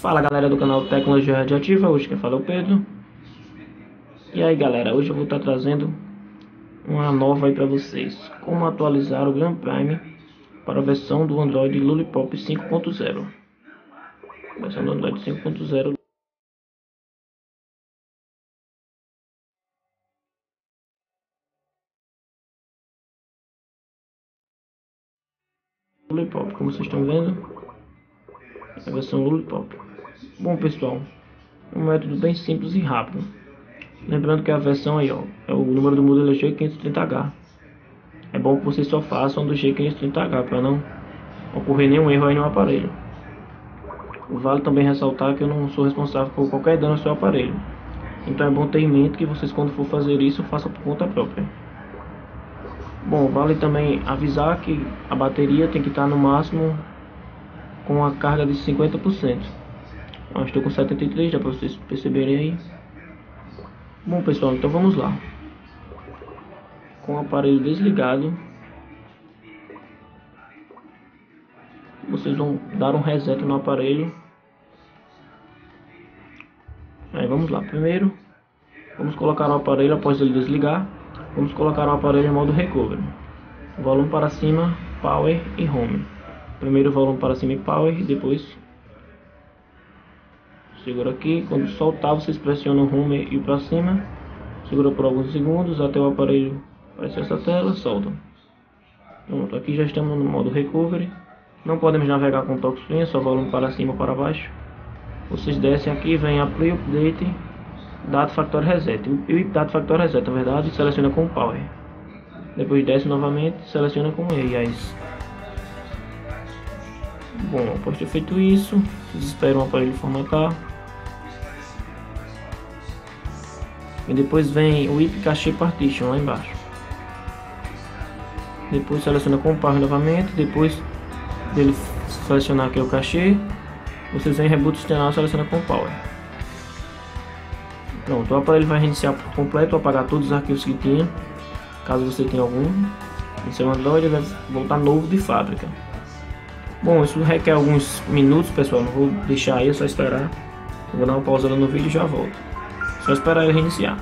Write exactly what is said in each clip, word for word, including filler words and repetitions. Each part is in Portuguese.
Fala galera do canal Tecnologia Radiativa, hoje quem fala é o Pedro. E aí galera, hoje eu vou estar trazendo uma nova aí pra vocês: como atualizar o Gram Prime para a versão do Android Lollipop cinco ponto zero. Versão do Android cinco ponto zero Lollipop, como vocês estão vendo, é a versão Lollipop. Bom pessoal, um método bem simples e rápido. Lembrando que a versão aí, ó, é o número do modelo G quinhentos e trinta H. É bom que vocês só façam do G quinhentos e trinta H para não ocorrer nenhum erro aí no aparelho. Vale também ressaltar que eu não sou responsável por qualquer dano no seu aparelho, então é bom ter em mente que vocês, quando for fazer isso, façam por conta própria. Bom, vale também avisar que a bateria tem que estar no máximo com a carga de cinquenta por cento. Eu estou com setenta e três, dá para vocês perceberem aí. Bom pessoal, então vamos lá. Com o aparelho desligado, vocês vão dar um reset no aparelho. Aí vamos lá, primeiro vamos colocar o aparelho após ele desligar. Vamos colocar o aparelho em modo recovery. Volume para cima, power e home. Primeiro volume para cima e power, e depois segura aqui. Quando soltar, vocês pressionam o home e para cima. Segura por alguns segundos até o aparelho aparecer essa tela, solta. Pronto, aqui já estamos no modo recovery. Não podemos navegar com touchscreen, só volume para cima ou para baixo. Vocês descem aqui, vem Apply Update, Data Factory Reset. E Data Factory Reset, na verdade, seleciona com Power. Depois desce novamente, seleciona com E. Yes. Bom, após ter feito isso, vocês esperam o aparelho formatar. E depois vem o I P Cache Partition lá embaixo. Depois seleciona com Power novamente. Depois dele selecionar aqui o cache, vocês vêm Reboot External, seleciona com Power. Pronto, o aparelho vai reiniciar por completo, apagar todos os arquivos que tinha, caso você tenha algum. No seu Android ele vai voltar novo de fábrica. Bom, isso requer alguns minutos, pessoal, não vou deixar aí, é só esperar. Vou dar uma pausa no vídeo e já volto. Só esperar ele reiniciar.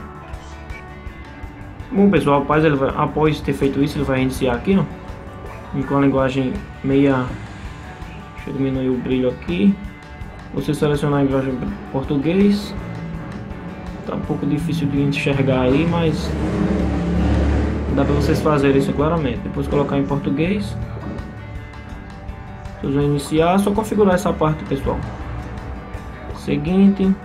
Bom pessoal, após, ele vai, após ter feito isso, ele vai reiniciar aqui, ó, com a linguagem meia. Deixa eu diminuir o brilho aqui. Você selecionar a linguagem português. Tá um pouco difícil de enxergar aí, mas dá para vocês fazerem isso claramente. Depois colocar em português. Vocês vão iniciar, só configurar essa parte, pessoal. Seguinte.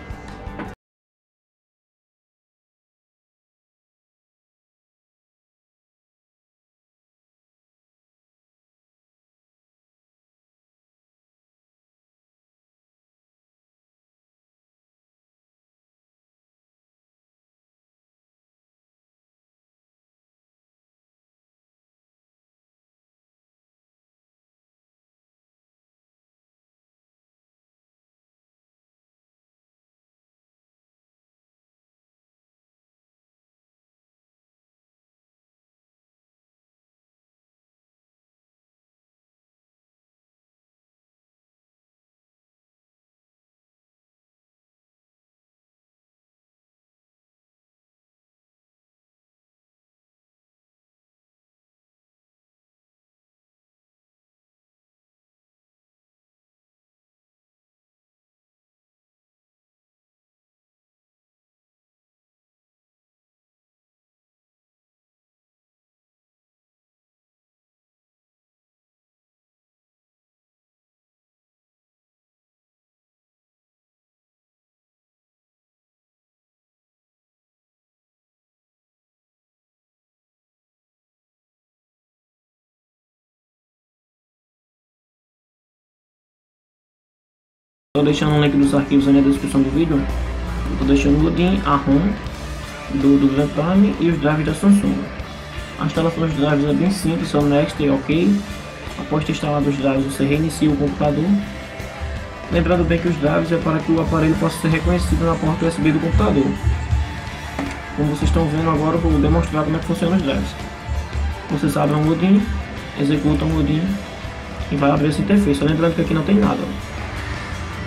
Estou deixando o link dos arquivos aí na descrição do vídeo. Estou deixando o login, a home do, do Gram Prime e os drives da Samsung. A instalação dos drives é bem simples, são next e ok. Após ter instalado os drives, você reinicia o computador. Lembrando bem que os drives é para que o aparelho possa ser reconhecido na porta U S B do computador. Como vocês estão vendo agora, eu vou demonstrar como é que funciona os drives. Vocês abrem o login, executam o login e vai abrir essa interface. Lembrando que aqui não tem nada.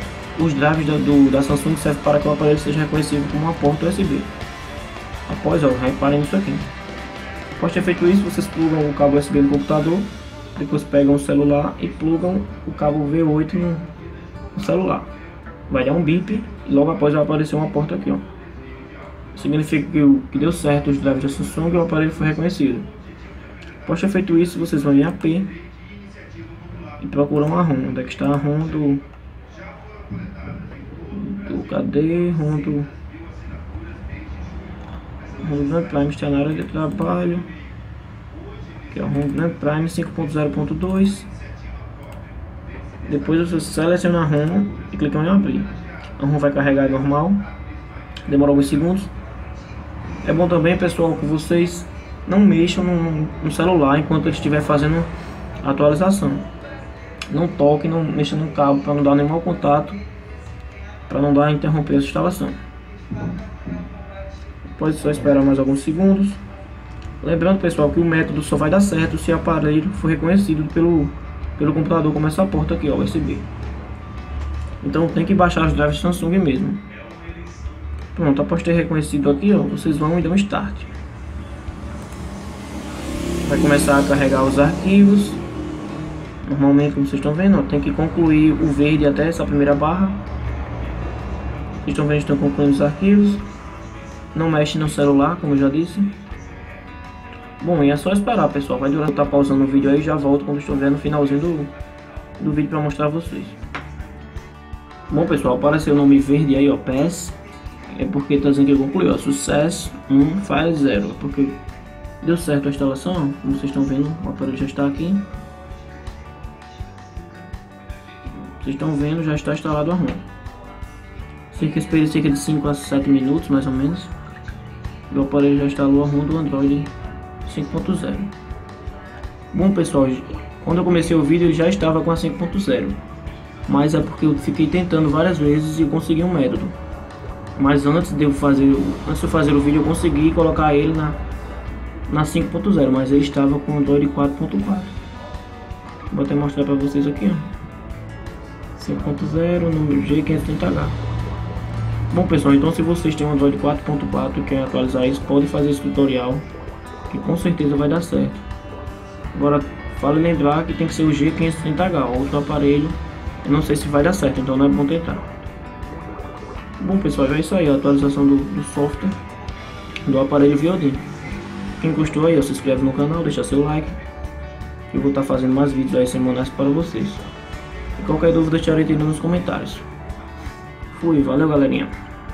os drives da, do, da Samsung servem para que o aparelho seja reconhecido como uma porta U S B. Após, ó, reparem nisso aqui. Após ter feito isso, vocês plugam o cabo U S B no computador, depois pegam o celular e plugam o cabo V oito no, no celular. Vai dar um bip e logo após vai aparecer uma porta aqui, ó. Significa que, o, que deu certo os drives da Samsung e o aparelho foi reconhecido. Após ter feito isso, vocês vão em A P e procuram a ROM. Onde é que está a ROM do... do cadê? ROM do... ROM do Grand Prime está na área de trabalho. Aqui é o ROM do Grand Prime cinco ponto zero ponto dois. Depois você seleciona a ROM e clica em abrir. A ROM vai carregar normal. Demora alguns segundos. É bom também, pessoal, que vocês não mexam no, no celular enquanto ele estiver fazendo a atualização. Não toque, não mexa no cabo para não dar nenhum mau contato, para não dar interromper a instalação. Pode só esperar mais alguns segundos. Lembrando, pessoal, que o método só vai dar certo se o aparelho for reconhecido pelo, pelo computador como essa porta aqui, ó, U S B. Então tem que baixar os drives Samsung mesmo. Pronto, após ter reconhecido aqui, ó, vocês vão e dão start. Vai começar a carregar os arquivos. Normalmente, como vocês estão vendo, ó, tem que concluir o verde até essa primeira barra. Vocês estão vendo, estão concluindo os arquivos. Não mexe no celular, como eu já disse. Bom, e é só esperar, pessoal. Vai durar, tá pausando o vídeo aí, já volto quando estou vendo no finalzinho do, do vídeo para mostrar a vocês. Bom, pessoal, apareceu o nome verde aí, ó, P E S. É porque tá dizendo que concluiu, ó, sucesso um, file zero. É porque deu certo a instalação, ó, como vocês estão vendo, o aparelho já está aqui. Vocês estão vendo, já está instalado a ROM. Cerca, esperei cerca de cinco a sete minutos, mais ou menos. E o aparelho já instalou a ROM do Android cinco ponto zero. Bom, pessoal, quando eu comecei o vídeo ele já estava com a cinco ponto zero. Mas é porque eu fiquei tentando várias vezes e consegui um método. Mas antes de eu fazer, antes de eu fazer o vídeo eu consegui colocar ele na, na cinco ponto zero, mas ele estava com o Android quatro ponto quatro. Vou até mostrar para vocês aqui, ó. cinco ponto zero, número G quinhentos e trinta H. Bom, pessoal, então se vocês têm um Android quatro ponto quatro e querem atualizar isso, pode fazer esse tutorial, que com certeza vai dar certo. Agora, vale lembrar que tem que ser o G quinhentos e trinta H, outro aparelho, eu não sei se vai dar certo, então não é bom tentar. Bom, pessoal, é isso aí, a atualização do, do software do aparelho Viodin. Quem gostou aí, ó, se inscreve no canal, deixa seu like. Eu vou estar fazendo mais vídeos aí semanais para vocês. E qualquer dúvida, estarei tendo nos comentários. Fui, valeu, galerinha.